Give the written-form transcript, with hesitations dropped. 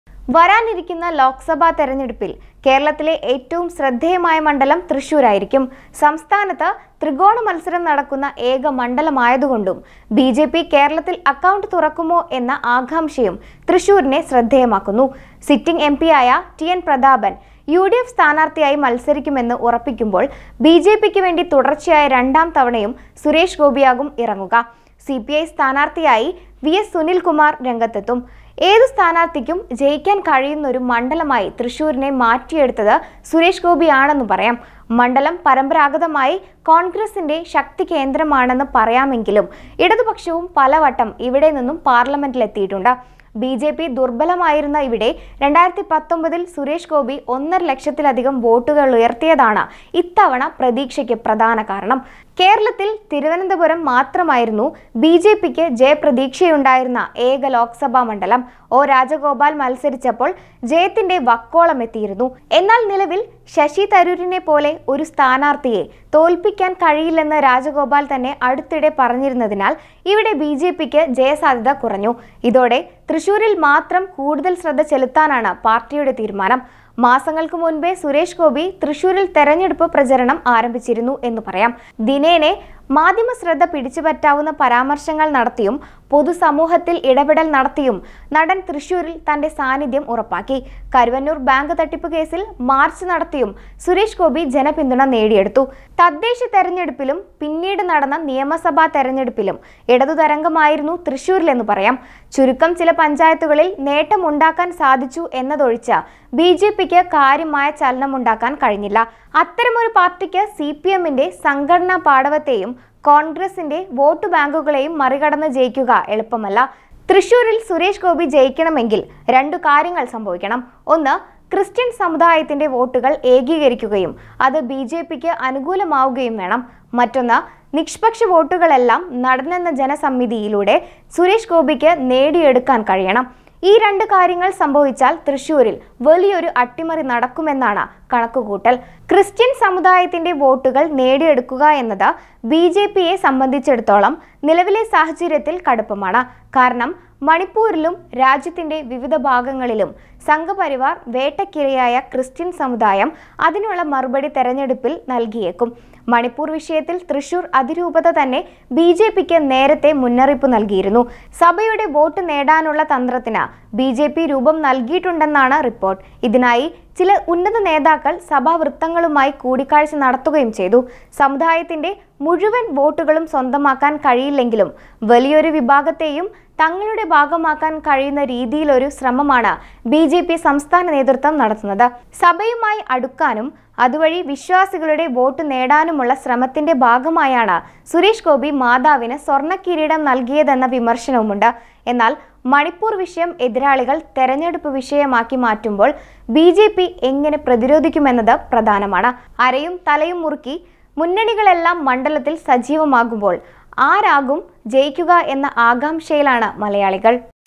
വരാനിരിക്കുന്ന ലോക്സഭാ തെരഞ്ഞെടുപ്പിൽ കേരളത്തിലെ ഏറ്റവും ശ്രദ്ധേയമായ മണ്ഡലം തൃശൂരായിരിക്കും. സംസ്ഥാനത്ത് ത്രികോണ മത്സരം നടക്കുന്ന ഏക മണ്ഡലമായതുകൊണ്ടും ബിജെപി കേരളത്തിൽ അക്കൗണ്ട് തുറക്കുമോ എന്ന ആകാംക്ഷയും തൃശൂരിനെ ശ്രദ്ധേയമാക്കുന്നു. സിറ്റിംഗ് എംപിയായ ടി.എൻ. പ്രതാപൻ UDF സ്ഥാനാർത്ഥിയായി മത്സരിക്കുമെന്ന് ഉറപ്പിക്കുമ്പോൾ ബിജെപിക്ക് വേണ്ടി തുടർച്ചയായ രണ്ടാം തവണയും സുരേഷ് ഗോപിയാകും ഇറങ്ങുക. CPI സ്ഥാനാർത്ഥിയായി VS സുനിൽകുമാർ രംഗത്തെത്തും. ഏതു സ്ഥാനാർത്ഥിക്കും ജയിക്കാൻ കഴിയുന്ന ഒരു മണ്ഡലമായി തൃശൂരിനെ മാറ്റിയെടുത്തത് സുരേഷ് ഗോപിയാണെന്ന് പറയാം. മണ്ഡലം പരമ്പരാഗതമായി കോൺഗ്രസിന്റെ ശക്തി കേന്ദ്രമാണെന്ന് പറയാമെങ്കിലും ഇടതുപക്ഷവും പലവട്ടം ഇവിടെ നിന്നും പാർലമെന്റിലെത്തിയിട്ടുണ്ട്. BJP ദുർബലമായിരുന്ന ഇവിടെ 2019 സുരേഷ് ഗോപി 1.5 ലക്ഷത്തിലധികം വോട്ടുകൾ ഉയർത്തിയതാണ് ഇത്തവണ പ്രതീക്ഷയ്ക്ക് പ്രധാന കാരണം. കേരളത്തിൽ തിരുവനന്തപുരം മാത്രമായിരുന്നു BJPക്ക് ജയപ്രതീക്ഷയുണ്ടായിരുന്ന ഏക ലോക്സഭാ മണ്ഡലം. രാജഗോപാൽ മത്സരിച്ചപ്പോൾ ജയത്തിന്റെ വക്കോളം എത്തിയിരുന്നു. എന്നാൽ നിലവിൽ ശശി തരൂരിനെ പോലെ ഒരു സ്ഥാനാർത്ഥിയെ തോൽപ്പിക്കാൻ കഴിയില്ലെന്ന് രാജഗോപാൽ തന്നെ അടുത്തിടെ പറഞ്ഞിരുന്നതിനാൽ ഇവിടെ BJPക്ക് ജയസാധ്യത കുറഞ്ഞു. ഇതോടെ തൃശൂരിൽ മാത്രം കൂടുതൽ ശ്രദ്ധ ചെലുത്താനാണ് പാർട്ടിയുടെ തീരുമാനം. മാസങ്ങൾക്ക് മുൻപേ സുരേഷ് ഗോപി തൃശൂരിൽ തെരഞ്ഞെടുപ്പ് പ്രചരണം ആരംഭിച്ചിരുന്നു എന്ന് പറയാം. ദിനേനെ മാധ്യമ ശ്രദ്ധ പിടിച്ചുപറ്റാവുന്ന പരാമർശങ്ങൾ നടത്തിയും പൊതുസമൂഹത്തിൽ ഇടപെടൽ നടത്തിയും നടൻ തൃശൂരിൽ തന്റെ സാന്നിധ്യം ഉറപ്പാക്കി. കരുവന്നൂർ ബാങ്ക് തട്ടിപ്പ് കേസിൽ മാർച്ച് നടത്തിയും സുരേഷ് ഗോപി ജനപിന്തുണ നേടിയെടുത്തു. തദ്ദേശ തെരഞ്ഞെടുപ്പിലും പിന്നീട് നടന്ന നിയമസഭാ തെരഞ്ഞെടുപ്പിലും ഇടതു തരംഗമായിരുന്നു തൃശൂരിലെന്ന് പറയാം. ചുരുക്കം ചില പഞ്ചായത്തുകളിൽ നേട്ടമുണ്ടാക്കാൻ സാധിച്ചു എന്നതൊഴിച്ച് BJPക്ക് കാര്യമായ ചലനമുണ്ടാക്കാൻ കഴിഞ്ഞില്ല. അത്തരമൊരു പാർട്ടിക്ക് CPMന്റെ സംഘടനാ പാടവത്തെയും കോൺഗ്രസിന്റെ വോട്ട് ബാങ്കുകളെയും മറികടന്ന് ജയിക്കുക എളുപ്പമല്ല. തൃശൂരിൽ സുരേഷ് ഗോപി ജയിക്കണമെങ്കിൽ 2 കാര്യങ്ങൾ സംഭവിക്കണം. ഒന്ന്, ക്രിസ്ത്യൻ സമുദായത്തിന്റെ വോട്ടുകൾ ഏകീകരിക്കുകയും അത് BJPക്ക് അനുകൂലമാവുകയും വേണം. മറ്റൊന്ന്, നിഷ്പക്ഷ വോട്ടുകളെല്ലാം നടനെന്ന ജനസമിതിയിലൂടെ സുരേഷ് ഗോപിക്ക് നേടിയെടുക്കാൻ കഴിയണം. ഈ 2 കാര്യങ്ങൾ സംഭവിച്ചാൽ തൃശൂരിൽ വലിയൊരു അട്ടിമറി നടക്കുമെന്നാണ് കണക്കുകൂട്ടൽ. ക്രിസ്ത്യൻ സമുദായത്തിന്റെ വോട്ടുകൾ നേടിയെടുക്കുക എന്നത് BJPയെ സംബന്ധിച്ചിടത്തോളം നിലവിലെ സാഹചര്യത്തിൽ കടുപ്പമാണ്. കാരണം മണിപ്പൂരിലും രാജ്യത്തിന്റെ വിവിധ ഭാഗങ്ങളിലും സംഘപരിവാർ വേട്ടക്കിരയായ ക്രിസ്ത്യൻ സമുദായം അതിനുള്ള മറുപടി തെരഞ്ഞെടുപ്പിൽ നൽകിയേക്കും. മണിപ്പൂർ വിഷയത്തിൽ തൃശൂർ അതിരൂപത തന്നെ BJPക്ക് നേരത്തെ മുന്നറിയിപ്പ് നൽകിയിരുന്നു. സഭയുടെ വോട്ട് നേടാനുള്ള തന്ത്രത്തിന് BJP രൂപം നൽകിയിട്ടുണ്ടെന്നാണ് റിപ്പോർട്ട്. ഇതിനായി ചില ഉന്നത നേതാക്കൾ സഭാവൃത്തങ്ങളുമായി കൂടിക്കാഴ്ച നടത്തുകയും ചെയ്തു. സമുദായത്തിന്റെ മുഴുവൻ വോട്ടുകളും സ്വന്തമാക്കാൻ കഴിയില്ലെങ്കിലും വലിയൊരു വിഭാഗത്തെയും തങ്ങളുടെ ഭാഗമാക്കാൻ കഴിയുന്ന രീതിയിലൊരു ശ്രമമാണ് BJP സംസ്ഥാന നേതൃത്വം നടത്തുന്നത്. സഭയുമായി അടുക്കാനും അതുവഴി വിശ്വാസികളുടെ വോട്ട് നേടാനുമുള്ള ശ്രമത്തിന്റെ ഭാഗമായാണ് സുരേഷ് ഗോപി മാതാവിന് സ്വർണ്ണ കിരീടം നൽകിയതെന്ന വിമർശനവുമുണ്ട്. എന്നാൽ മണിപ്പൂർ വിഷയം എതിരാളികൾ തെരഞ്ഞെടുപ്പ് വിഷയമാക്കി മാറ്റുമ്പോൾ BJP എങ്ങനെ പ്രതിരോധിക്കുമെന്നത് പ്രധാനമാണ്. അരയും തലയും മുറുക്കി മുന്നണികളെല്ലാം മണ്ഡലത്തിൽ സജീവമാകുമ്പോൾ ആരാകും ജയിക്കുക എന്ന ആകാംക്ഷയിലാണ് മലയാളികൾ.